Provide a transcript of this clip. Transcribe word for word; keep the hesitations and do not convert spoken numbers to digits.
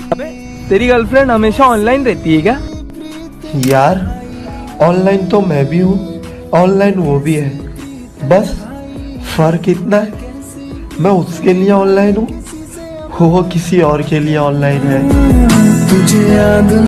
अबे तेरी गर्लफ्रेंड हमेशा ऑनलाइन रहती है क्या? यार ऑनलाइन तो मैं भी हूँ, ऑनलाइन वो भी है, बस फर्क इतना है मैं उसके लिए ऑनलाइन हूँ, वो किसी और के लिए ऑनलाइन है। तुझे याद